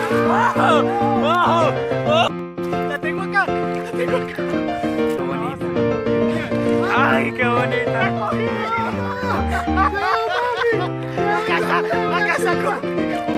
¡Wow! ¡Wow! ¡Oh! ¡La tengo acá! ¡La tengo acá! ¡Qué bonita! ¡Ay, qué bonita! ¡La casa! ¡La casa!